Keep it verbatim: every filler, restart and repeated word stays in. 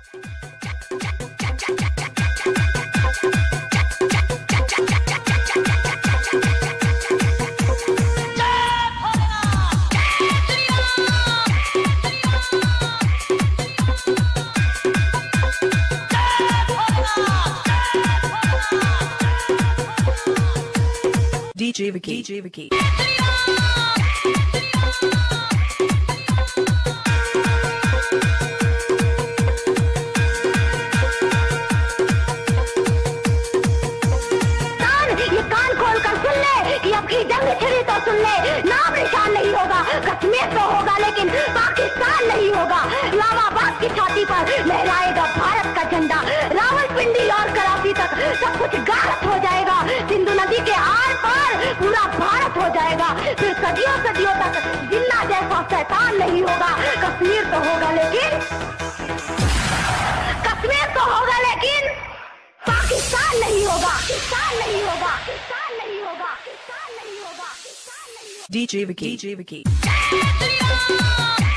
D J Vicky, D J Vicky. जंग छिड़ी तो सुन ले, नाम निशान नहीं होगा, कश्मीर तो होगा लेकिन पाकिस्तान नहीं होगा। इस्लामाबाद की छाती पर लहराएगा भारत का झंडा, रावलपिंडी और कराची तक सब कुछ गारत हो जाएगा। सिंधु नदी के आर पार पूरा भारत हो जाएगा। फिर सदियों सदियों तक जिन्ना जैसा शैतान नहीं होगा। कश्मीर तो होगा लेकिन कश्मीर तो होगा लेकिन पाकिस्तान नहीं होगा, पाकिस्तान नहीं होगा, पाकिस्तान नहीं होगा, पाकिस्तान नहीं होगा। D J Vicky, D J Vicky.